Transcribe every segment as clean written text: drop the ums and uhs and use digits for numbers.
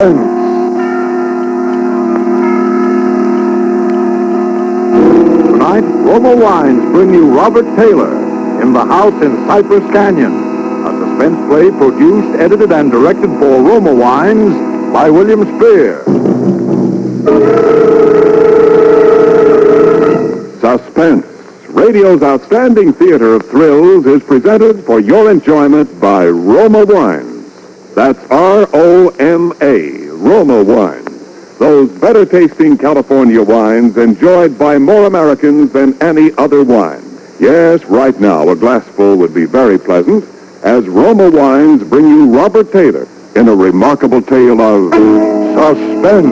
Tonight, Roma Wines bring you Robert Taylor in The House in Cypress Canyon, a suspense play produced, edited, and directed for Roma Wines by William Spear. Suspense, radio's outstanding theater of thrills, is presented for your enjoyment by Roma Wines. That's R-O-M-A, Roma Wines. Those better-tasting California wines enjoyed by more Americans than any other wine. Yes, right now, a glassful would be very pleasant, as Roma Wines bring you Robert Taylor in a remarkable tale of suspense.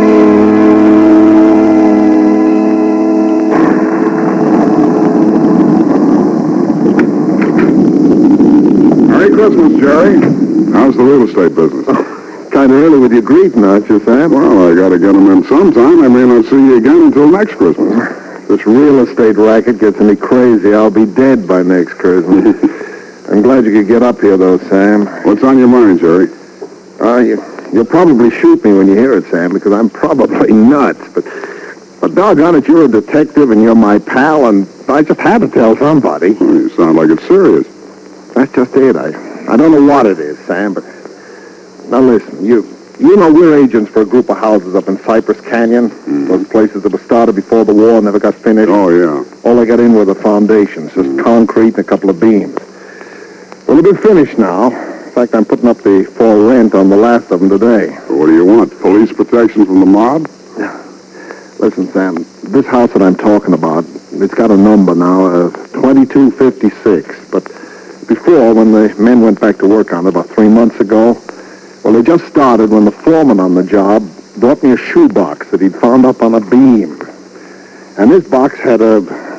Merry Christmas, Jerry. How's the real estate business? Kind of early with your greeting, aren't you, Sam? Well, I got to get them in sometime. I may not see you again until next Christmas. This real estate racket gets me crazy. I'll be dead by next Christmas. I'm glad you could get up here, though, Sam. What's on your mind, Jerry? You'll probably shoot me when you hear it, Sam, because I'm probably nuts. But doggone it, you're a detective and you're my pal, and I just had to tell somebody. Well, you sound like it's serious. That's just it. I don't know what it is, Sam, but... Now, listen, you know we're agents for a group of houses up in Cypress Canyon. Those places that were started before the war and never got finished. Oh, yeah. All they got in were the foundations, just concrete and a couple of beams. Well, they've been finished now. In fact, I'm putting up the for rent on the last of them today. Well, what do you want? Police protection from the mob? Listen, Sam, this house that I'm talking about, it's got a number now of 2256. But before, when the men went back to work on it about 3 months ago, well, they just started when the foreman on the job brought me a shoebox that he'd found up on a beam. And this box had a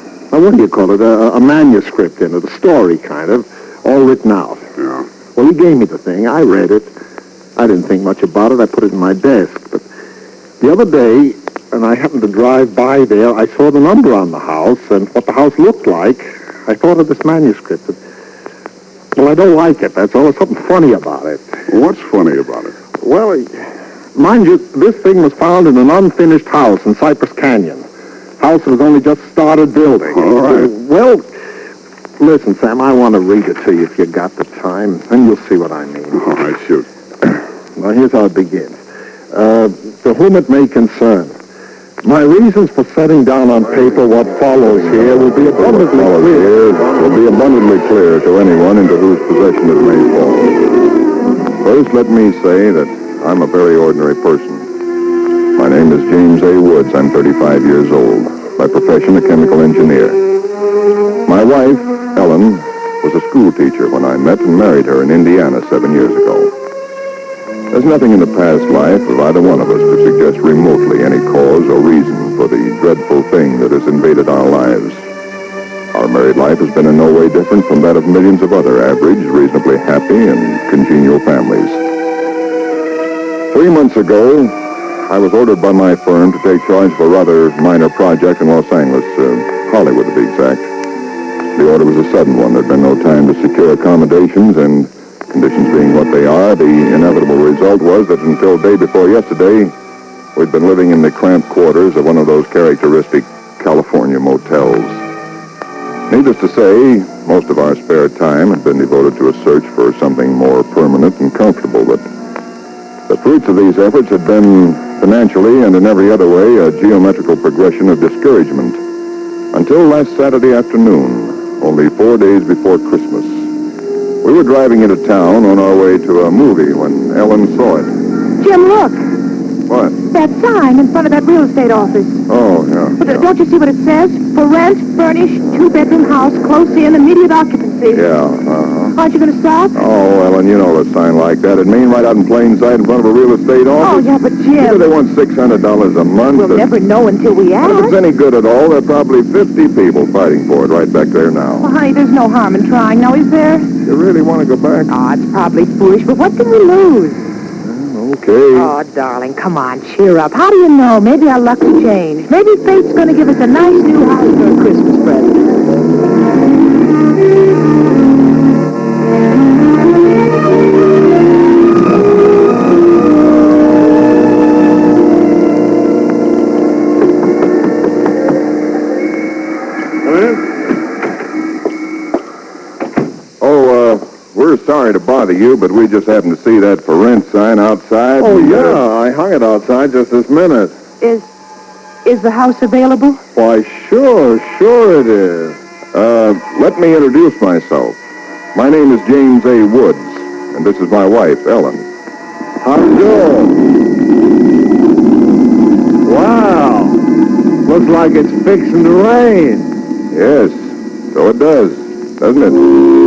manuscript in it, a story kind of, all written out. Yeah. Well, he gave me the thing. I read it. I didn't think much about it. I put it in my desk. But the other day, and I happened to drive by there, I saw the number on the house and what the house looked like. I thought of this manuscript. Well, I don't like it. That's all. There's something funny about it. What's funny about it? Well, mind you, this thing was found in an unfinished house in Cypress Canyon. House that was only just started building. All right. Well, listen, Sam, I want to read it to you if you got the time, and you'll see what I mean. All right, shoot. Well, here's how it begins. To whom it may concern. My reasons for setting down on paper what follows here will be abundantly clear to anyone into whose possession it may fall. First, let me say that I'm a very ordinary person. My name is James A. Woods. I'm 35 years old. By profession, a chemical engineer. My wife, Ellen, was a school teacher when I met and married her in Indiana 7 years ago. There's nothing in the past life of either one of us to suggest remotely any cause or reason for the dreadful thing that has invaded our lives. Our married life has been in no way different from that of millions of other average, reasonably happy, and congenial families. 3 months ago, I was ordered by my firm to take charge of a rather minor project in Los Angeles, Hollywood to be exact. The order was a sudden one. There'd been no time to secure accommodations, and conditions being what they are, the inevitable result was that until day before yesterday, we'd been living in the cramped quarters of one of those characteristic California motels. Needless to say, most of our spare time had been devoted to a search for something more permanent and comfortable, but the fruits of these efforts had been, financially and in every other way, a geometrical progression of discouragement. Until last Saturday afternoon, only 4 days before Christmas. We were driving into town on our way to a movie when Ellen saw it. Jim, look. What? That sign in front of that real estate office. Oh, yeah. But don't you see what it says? For rent, furnished, 2-bedroom house, close in, immediate occupancy. Yeah, Aren't you going to stop? Oh, Ellen, you know a sign like that. It mean right out in plain sight in front of a real estate Oh, office. yeah, but You Jim... know they want $600 a month. We'll never know until we And if ask. it's any good at all, there are probably 50 people fighting for it right back there now. Well, honey, there's no harm in trying now, is there? You really want to go back? Oh, it's probably foolish, but what can we lose? Okay. Oh, darling, come on, cheer up. How do you know? Maybe our luck will change. Maybe fate's going to give us a nice new house for a Christmas present. Come in. We're sorry to bother you, but we just happened to see that for rent sign outside. Oh, yeah, I hung it outside just this minute. Is the house available? Why, sure it is. Let me introduce myself. My name is James A. Woods, and this is my wife, Ellen. How's it going? Wow. Looks like it's fixing to rain. Yes, so it does, doesn't it?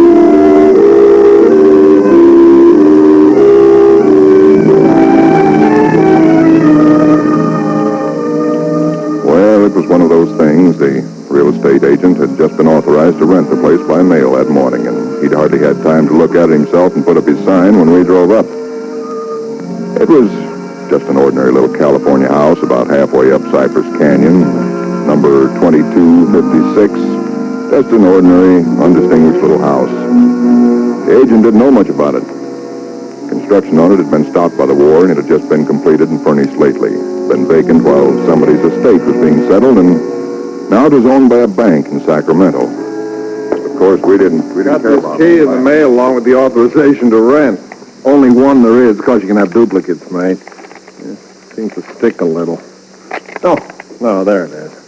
Well, it was one of those things. The real estate agent had just been authorized to rent the place by mail that morning, and he'd hardly had time to look at it himself and put up his sign when we drove up. It was just an ordinary little California house about halfway up Cypress Canyon, number 2256. Just an ordinary, undistinguished little house. The agent didn't know much about it. Construction on it had been stopped by the war, and it had just been completed and furnished lately. Been vacant while somebody's estate was being settled, and now it was owned by a bank in Sacramento. Of course, we didn't Got care this about key it. in the mail along with the authorization to rent. Only one there is, because you can have duplicates made. Seems to stick a little. Oh, no, there it is.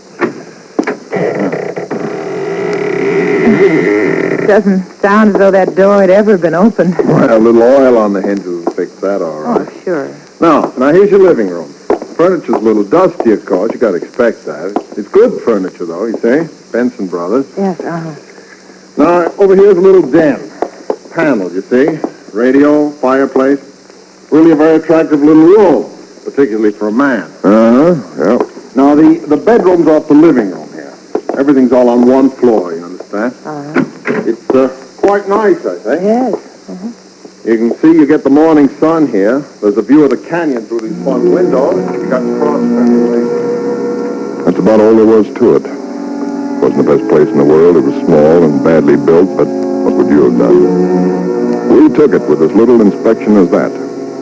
Doesn't sound as though that door had ever been opened. Well, a little oil on the hinges will fix that all right. Oh, sure. Now, here's your living room. Furniture's a little dusty, of course. You got to expect that. It's good furniture, though, you see. Benson Brothers. Yes, Now, over here's a little den. Panel, you see. Radio, fireplace. Really a very attractive little room, particularly for a man. Yeah. Now, the bedroom's off the living room here. Everything's all on one floor, you understand? It's quite nice, I think. Yes. You can see you get the morning sun here. There's a view of the canyon through these front windows. You got prospect. That's about all there was to it. Wasn't the best place in the world. It was small and badly built, but what would you have done? We took it with as little inspection as that.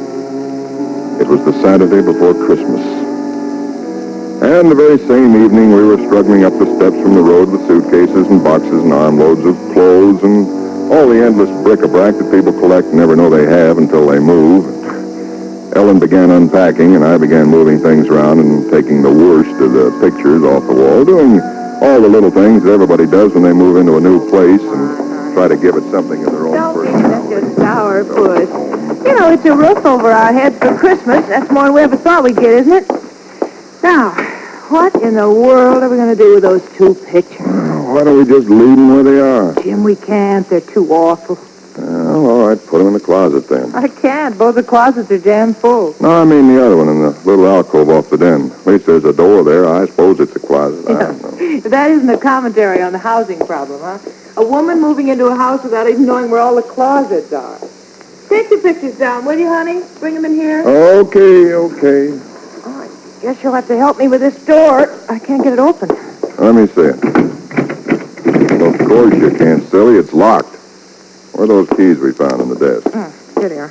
It was the Saturday before Christmas. And the very same evening, we were struggling up the steps from the road with suitcases and boxes and armloads of clothes and all the endless bric-a-brac that people collect and never know they have until they move. Ellen began unpacking, and I began moving things around and taking the worst of the pictures off the wall, doing all the little things that everybody does when they move into a new place and try to give it something of their own personality. That's just sourpuss. You know, it's a roof over our heads for Christmas. That's more than we ever thought we'd get, isn't it? Now, what in the world are we going to do with those two pictures? Why don't we just leave them where they are? Jim, we can't. They're too awful. Well, all right, put them in the closet then. I can't. Both the closets are jammed full. No, I mean the other one in the little alcove off the den. At least there's a door there. I suppose it's a closet. I don't know. That isn't a commentary on the housing problem, huh? A woman moving into a house without even knowing where all the closets are. Take the pictures down, will you, honey? Bring them in here. Okay. Oh, I guess you'll have to help me with this door. I can't get it open. Let me see it. Well, of course you can't, silly. It's locked. Where are those keys we found on the desk? Here they are.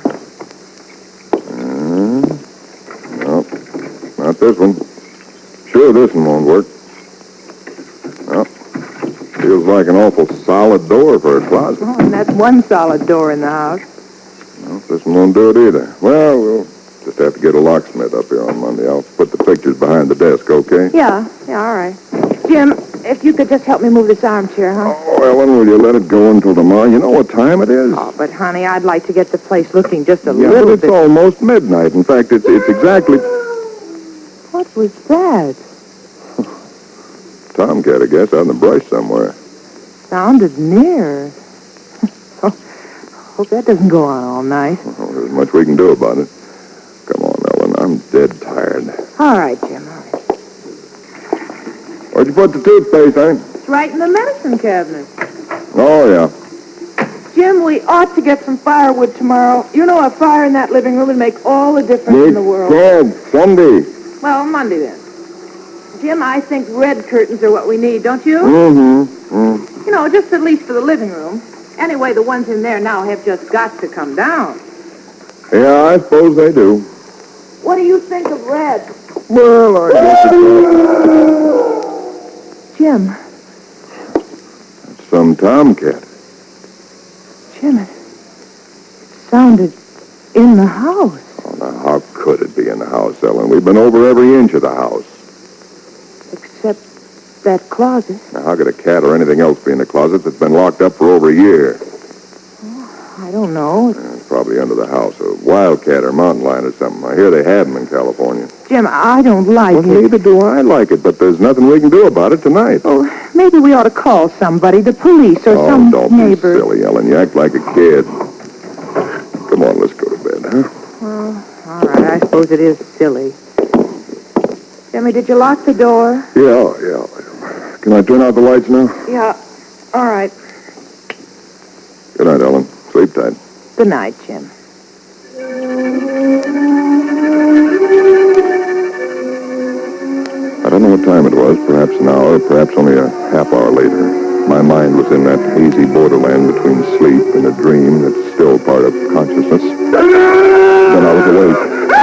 No, not this one. Sure, this one won't work. No. Feels like an awful solid door for a closet. Oh, and that's one solid door in the house. No, this one won't do it either. Well, we'll just have to get a locksmith up here on Monday. I'll put the pictures behind the desk, okay? Yeah, all right. Jim, if you could just help me move this armchair, huh? Oh, Ellen, will you let it go until tomorrow? You know what time it is? Oh, but, honey, I'd like to get the place looking just a Yeah, little but it's bit. almost midnight. In fact, it's exactly... What was that? Tomcat, I guess, out in the brush somewhere. Sounded near. Hope that doesn't go on all night. Well, there's much we can do about it. Come on, Ellen, I'm dead tired. All right, Jim, all right. Where'd you put the toothpaste, eh? It's right in the medicine cabinet. Oh, yeah. Jim, we ought to get some firewood tomorrow. You know, a fire in that living room would make all the difference in the world. Sunday. Well, Monday then. Jim, I think red curtains are what we need, don't you? Mm-hmm. You know, just at least for the living room. Anyway, the ones in there now have just got to come down. Yeah, I suppose they do. What do you think of red? Well, I guess it's... Jim, some tomcat. Jim, it sounded in the house. Oh, now, how could it be in the house, Ellen? We've been over every inch of the house. Except that closet. Now, how could a cat or anything else be in the closet that's been locked up for over a year? I don't know. It's probably under the house. A wildcat or mountain lion or something. I hear they have them in California. Jim, I don't like Well, it. neither do I like it, but there's nothing we can do about it tonight. Oh, maybe we ought to call somebody, the police or some don't neighbor. be silly, Ellen. You act like a kid. Come on, let's go to bed, huh? Well, all right, I suppose it is silly. Jimmy, did you lock the door? Yeah. Can I turn out the lights now? Yeah. All right. Good night, Ellen. Sleep tight. Good night, Jim. I don't know what time it was, perhaps an hour, perhaps only a half hour later. My mind was in that hazy borderland between sleep and a dream that's still part of consciousness. Then I was awake.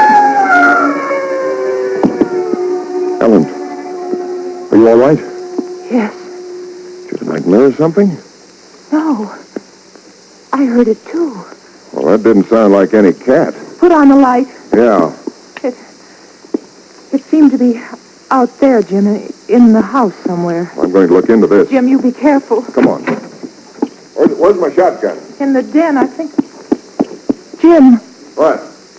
Ellen, are you all right? Yes. Did a nightmare or something? No. I heard it, too. Well, that didn't sound like any cat. Put on the light. Yeah. It seemed to be out there, Jim, in the house somewhere. I'm going to look into this. Jim, you be careful. Come on. Where's my shotgun? In the den, I think. Jim, What?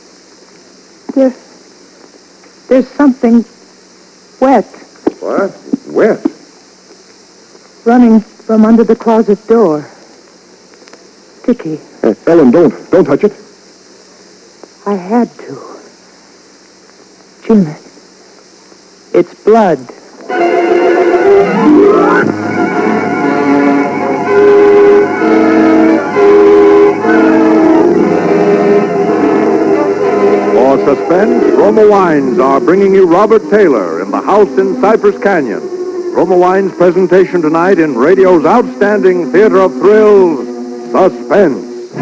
there's something wet What? Wet? running from under the closet door. Dickie, Hey, Ellen, don't touch it. I had to. Jim, it's blood. For suspense, Roma Wines are bringing you Robert Taylor in The House in Cypress Canyon. Roma Wines' presentation tonight in radio's outstanding theater of thrills, Suspense.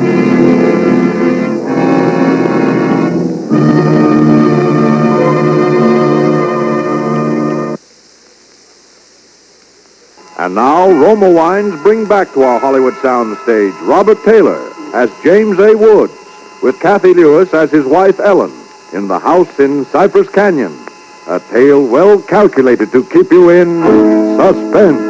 And now, Roma Wines bring back to our Hollywood soundstage Robert Taylor as James A. Woods, with Kathy Lewis as his wife Ellen, in The House in Cypress Canyon, a tale well calculated to keep you in suspense.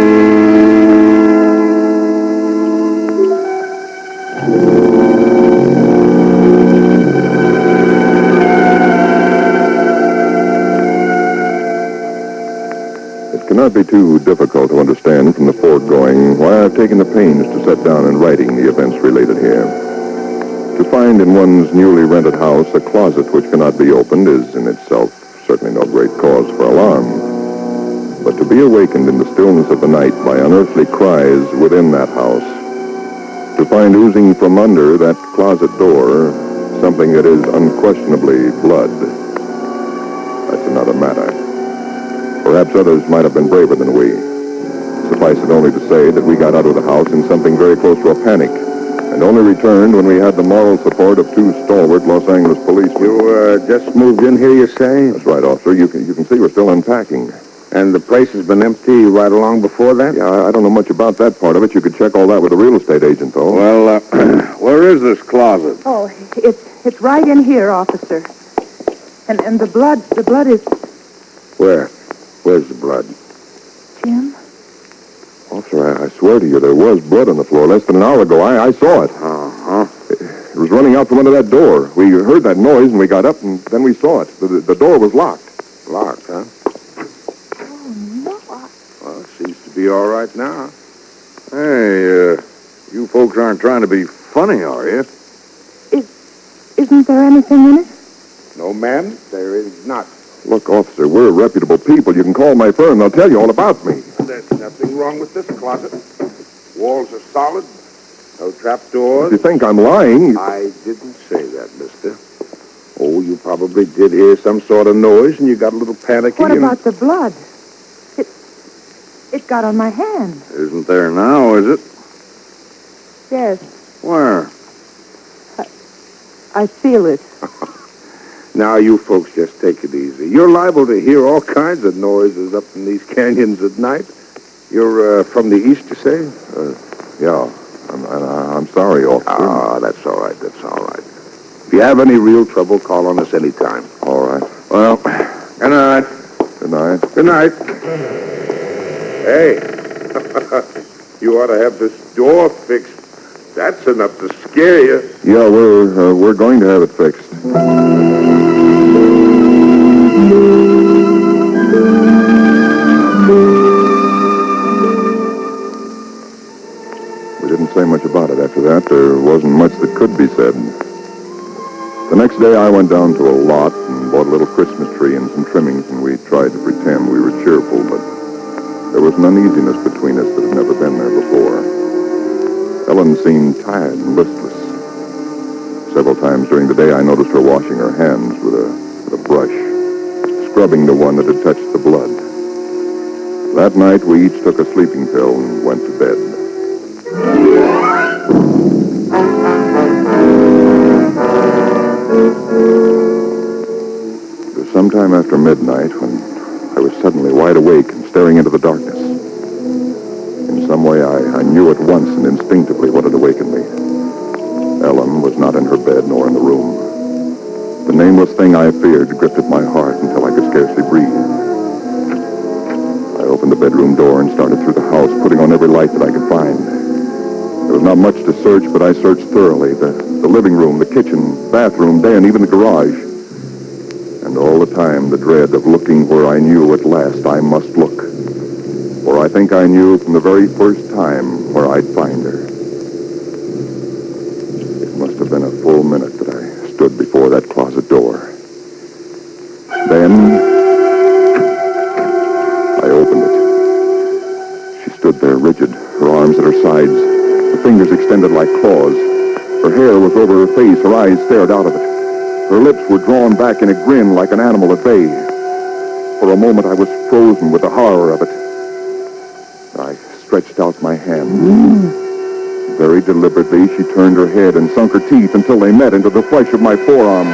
It cannot be too difficult to understand from the foregoing why I've taken the pains to set down in writing the events related here. To find in one's newly rented house a closet which cannot be opened is in itself certainly no great cause for alarm. But to be awakened in the stillness of the night by unearthly cries within that house, to find oozing from under that closet door something that is unquestionably blood, that's another matter. Perhaps others might have been braver than we. Suffice it only to say that we got out of the house in something very close to a panic, and only returned when we had the moral support of two stalwart Los Angeles policemen. You just moved in here, you say? That's right, officer. You can see we're still unpacking. And the place has been empty right along before that? Yeah, I don't know much about that part of it. You could check all that with the real estate agent, though. Well, where is this closet? Oh, it's right in here, officer. And the blood is... Where? Where's the blood? Jim? Officer, I swear to you, there was blood on the floor less than an hour ago. I saw it. Uh-huh. It was running out from under that door. We heard that noise, and we got up, and then we saw it. The door was locked. Locked, huh? Oh, no. Well, it seems to be all right now. Hey, you folks aren't trying to be funny, are you? Isn't there anything in it? No, ma'am, there is not. Look, officer, we're reputable people. You can call my firm. They'll tell you all about me. There's nothing wrong with this closet. Walls are solid. No If trapdoors. you think I'm lying... I didn't say that, mister. Oh, you probably did hear some sort of noise, and you got a little panicky. What and... about the blood? It got on my hand. Isn't there now, is it? Yes, Where? I feel it. Now, you folks just take it easy. You're liable to hear all kinds of noises up in these canyons at night. You're from the East, you say? Yeah. I'm sorry, officer. Ah, that's all right. That's all right. If you have any real trouble, call on us anytime. All right. Well, good night. Good night. Good night. Hey, you ought to have this door fixed. That's enough to scare you. Yeah, we're going to have it fixed. We didn't say much about it after that. There wasn't much that could be said. The next day I went down to a lot and bought a little Christmas tree and some trimmings, and we tried to pretend we were cheerful, but there was an uneasiness between us that had never been there before. Ellen seemed tired and listless. Several times during the day I noticed her washing her hands with a brush, scrubbing the one that had touched the blood. That night we each took a sleeping pill and went to bed. It was sometime after midnight when I was suddenly wide awake and staring into the darkness. In some way, I knew at once and instinctively what had awakened me. Ellen was not in her bed nor in the room. The nameless thing I feared gripped at my heart until I could scarcely breathe. I opened the bedroom door and started through the house, putting on every light that I could find. There was not much to search, but I searched thoroughly. The living room, the kitchen, bathroom, den, even the garage. And all the time, the dread of looking where I knew at last I must look. For I think I knew from the very first time where I'd find her. It must have been a full minute that I stood before that closet door. Then I opened it. She stood there rigid, her arms at her sides, her fingers extended like claws. Her hair was over her face, her eyes stared out of it. Her lips were drawn back in a grin like an animal at bay. For a moment I was frozen with the horror of it. I stretched out my hand. Very deliberately, she turned her head and sunk her teeth until they met into the flesh of my forearm.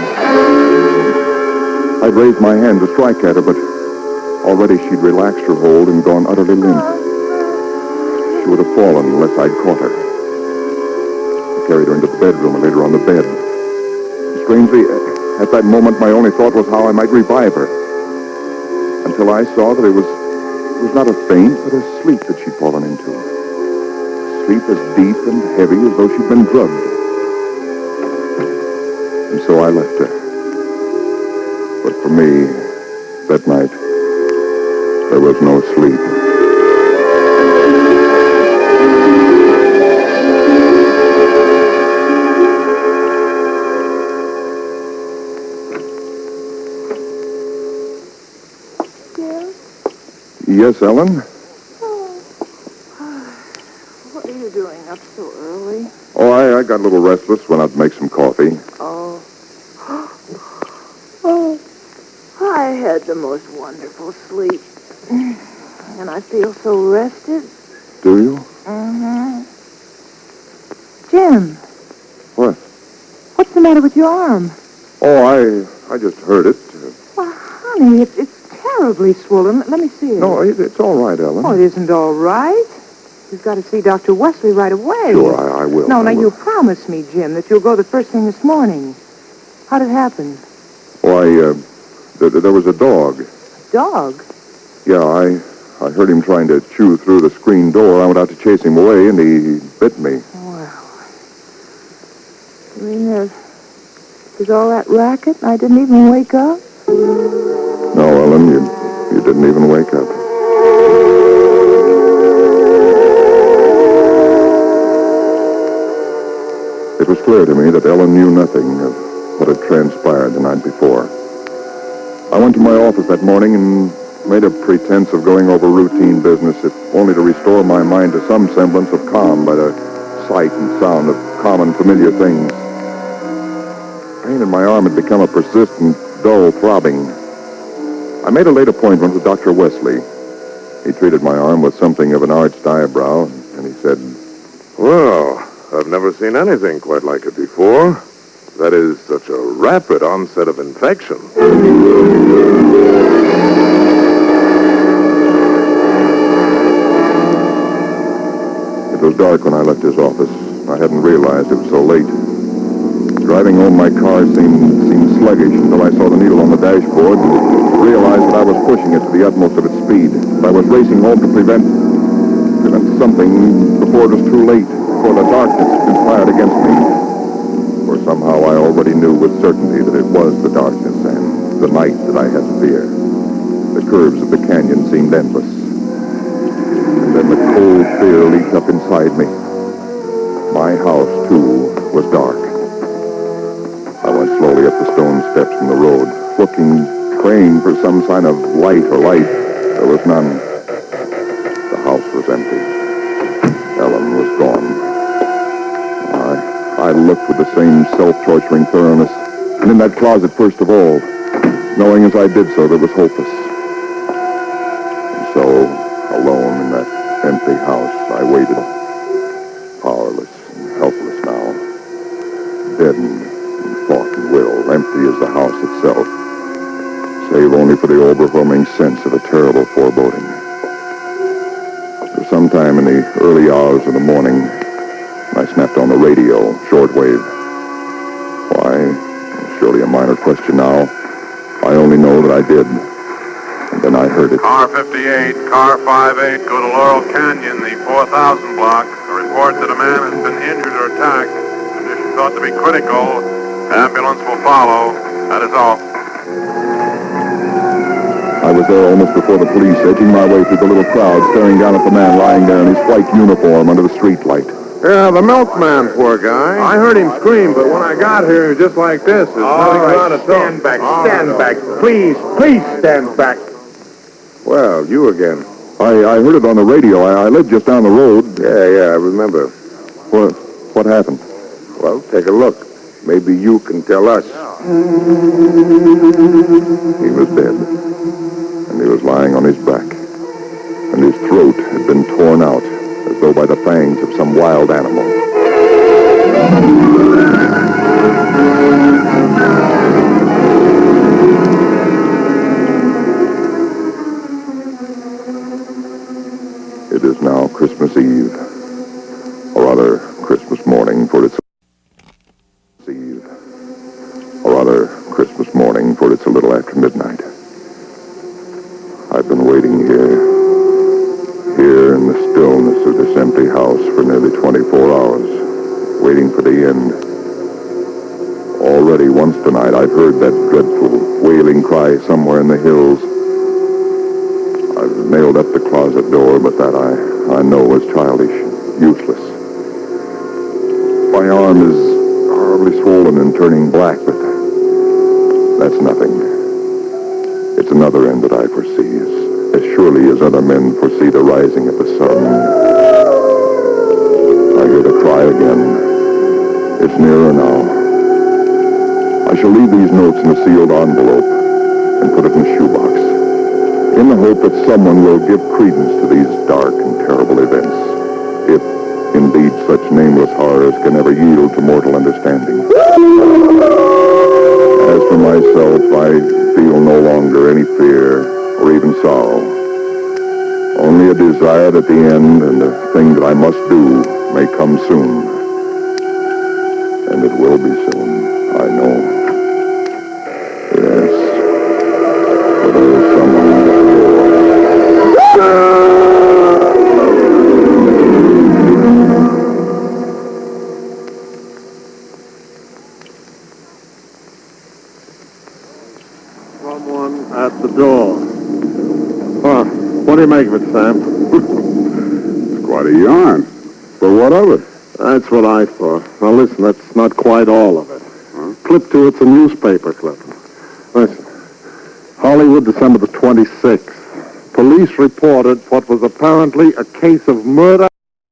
I'd raised my hand to strike at her, but already she'd relaxed her hold and gone utterly limp. She would have fallen unless I'd caught her. I carried her into the bedroom and laid her on the bed. Strangely, at that moment, my only thought was how I might revive her. Until I saw that it was not a faint, but a sleep that she'd fallen into. Sleep as deep and heavy as though she'd been drugged. And so I left her. But for me, that night, there was no sleep. Yes, Ellen? What are you doing up so early? Oh, I got a little restless. Went out to make some coffee. Oh. Oh. I had the most wonderful sleep. And I feel so rested. Do you? Mm-hmm. Jim. What? What's the matter with your arm? Oh, I just heard it. Well, honey, it's terribly swollen. Let me see it. No, it's all right, Ellen. Oh, it isn't all right. You've got to see Dr. Wesley right away. Sure, I will. No, I now will. you promised me, Jim, that you'll go the first thing this morning. How'd it happen? Why, there was a dog. Dog? Yeah, I heard him trying to chew through the screen door. I went out to chase him away, and he bit me. Well, you mean there's all that racket and I didn't even wake up? No, Ellen, you didn't even wake up. It was clear to me that Ellen knew nothing of what had transpired the night before. I went to my office that morning and made a pretense of going over routine business, if only to restore my mind to some semblance of calm by the sight and sound of common, familiar things. Pain in my arm had become a persistent, dull throbbing. I made a late appointment with Dr. Wesley. He treated my arm with something of an arched eyebrow, and he said, Well, I've never seen anything quite like it before. That is such a rapid onset of infection. It was dark when I left his office. I hadn't realized it was so late. Driving home, my car seemed sluggish until I saw the needle on the dashboard and realized that I was pushing it to the utmost of its speed. I was racing home to prevent something before it was too late, before the darkness conspired against me. For somehow I already knew with certainty that it was the darkness and the night that I had to fear. The curves of the canyon seemed endless. And then the cold fear leaped up inside me. My house, too, was dark. I went slowly up the stone steps from the road, looking, praying for some sign of light or life. There was none. The house was empty. Ellen was gone. I looked with the same self-torturing thoroughness, and in that closet first of all, knowing as I did so that it was hopeless. And so, alone in that empty house, I waited, powerless and helpless now, deadened in thought and will, empty as the house itself, save only for the overwhelming sense of a terrible foreboding. Sometime in the early hours of the morning, I snapped on the radio, shortwave. Why, surely a minor question now. I only know that I did. And then I heard it. Car 58, car 58, go to Laurel Canyon, the 4000 block. A report that a man has been injured or attacked. Condition thought to be critical. Ambulance will follow. That is all. I was there almost before the police, edging my way through the little crowd, staring down at the man lying there in his white uniform under the streetlight. Yeah, the milkman, poor guy. I heard him scream, but when I got here, he was just like this. There's nothing around to talk. Stand back. Please stand back. Well, you again. I heard it on the radio. I live just down the road. Yeah, I remember. What happened? Well, take a look. Maybe you can tell us. He was dead. And he was lying on his back. And his throat had been torn out, as though by the fangs of some wild animal. It is now Christmas Eve, or rather Christmas morning, for it's a little after midnight. I've been waiting here in the stillness of this empty house for nearly 24 hours, waiting for the end. Already once tonight I've heard that dreadful wailing cry somewhere in the hills. I've nailed up the closet door, but that I know is childish, useless. My arm is horribly swollen and turning black, but that's nothing. It's another end that I foresee, as surely as other men foresee the rising of the sun. I hear the cry again. It's nearer now. I shall leave these notes in a sealed envelope and put it in a shoebox, in the hope that someone will give credence to these dark and terrible events, if indeed such nameless horrors can ever yield to mortal understanding. As for myself, I feel no longer any fear or even sorrow. Only a desire that the end and the thing that I must do may come soon. And it will be soon, I know. Yes. For there is someone at the door. Someone at the door. Huh. What do you make of it, Sam? It's quite a yarn. But what of it? That's what I thought. Now, listen, that's not quite all of it. Huh? Clip to it's a newspaper clip. Listen. Hollywood, December the 26th. Police reported what was apparently a case of murder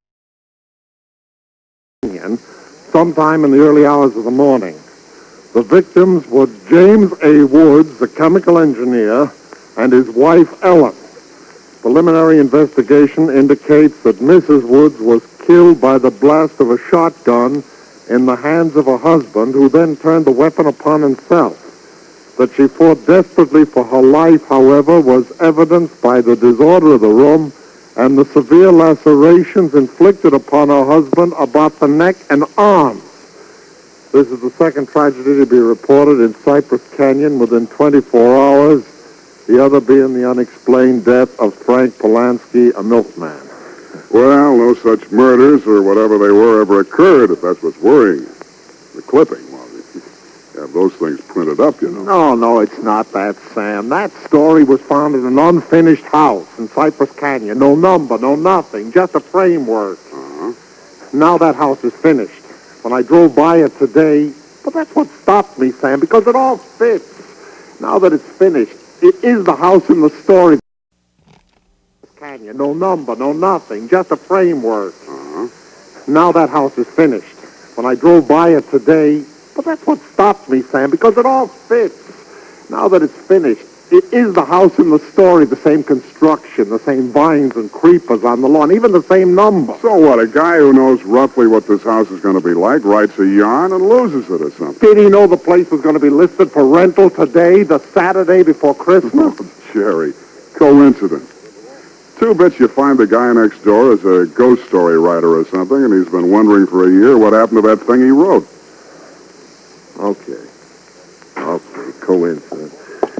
sometime in the early hours of the morning. The victims were James A. Woods, the chemical engineer, and his wife, Ellen. Preliminary investigation indicates that Mrs. Woods was killed by the blast of a shotgun in the hands of her husband, who then turned the weapon upon himself. That she fought desperately for her life, however, was evidenced by the disorder of the room and the severe lacerations inflicted upon her husband about the neck and arms. This is the second tragedy to be reported in Cypress Canyon within 24 hours, the other being the unexplained death of Frank Polanski, a milkman. Well, no such murders or whatever they were ever occurred, if that's what's worrying you. The clipping, well, you have those things printed up, you know. No, it's not that, Sam. That story was found in an unfinished house in Cypress Canyon. No number, no nothing, just a framework. Uh-huh. Now that house is finished. When I drove by it today, but that's what stopped me, Sam, because it all fits. Now that it's finished, it is the house in the story. Canyon, no number, no nothing, just a framework. Uh-huh. Now that house is finished. When I drove by it today, but that's what stopped me, Sam, because it all fits. Now that it's finished, it is the house in the story, the same construction, the same vines and creepers on the lawn, even the same number. So what, a guy who knows roughly what this house is going to be like writes a yarn and loses it or something? Did he know the place was going to be listed for rental today, the Saturday before Christmas? Oh, Jerry, coincidence. Two bits you find the guy next door is a ghost story writer or something, and he's been wondering for a year what happened to that thing he wrote. Okay, coincidence.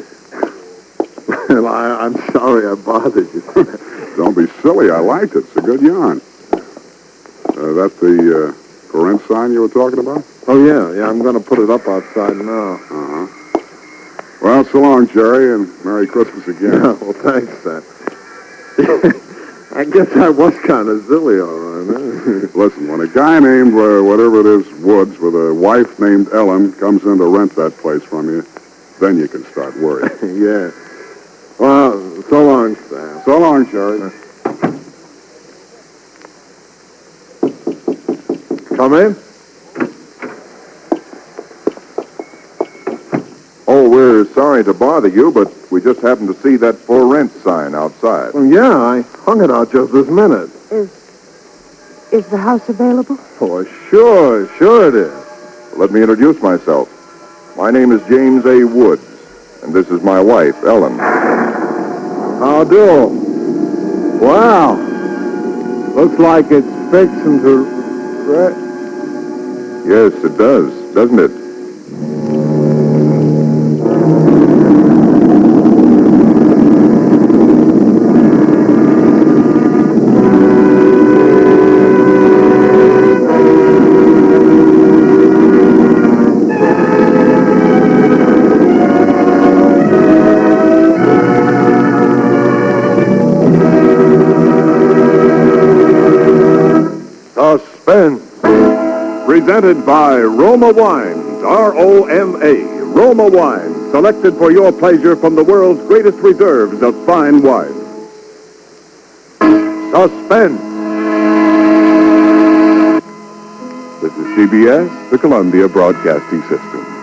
Well, I'm sorry I bothered you. Don't be silly. I liked it. It's a good yarn. That's the for rent sign you were talking about? Oh, yeah, I'm going to put it up outside now. Uh-huh. Well, so long, Jerry, and Merry Christmas again. Yeah, well, thanks, Sam. I guess I was kind of silly, all right. Listen, when a guy named, whatever it is, Woods, with a wife named Ellen, comes in to rent that place from you, then you can start worrying. Yeah. Well, so long, Sam. So long, Jerry. Come in. Oh, we're sorry to bother you, but we just happened to see that for rent sign outside. Well, yeah, I hung it out just this minute. Is the house available? Oh, sure it is. Let me introduce myself. My name is James A. Woods, and this is my wife, Ellen. How do? Wow. Looks like it's fixing to... Yes, it does, doesn't it? Suspense. Presented by Roma Wines, R-O-M-A, Roma Wines, selected for your pleasure from the world's greatest reserves of fine wine. Suspense. This is CBS, the Columbia Broadcasting System.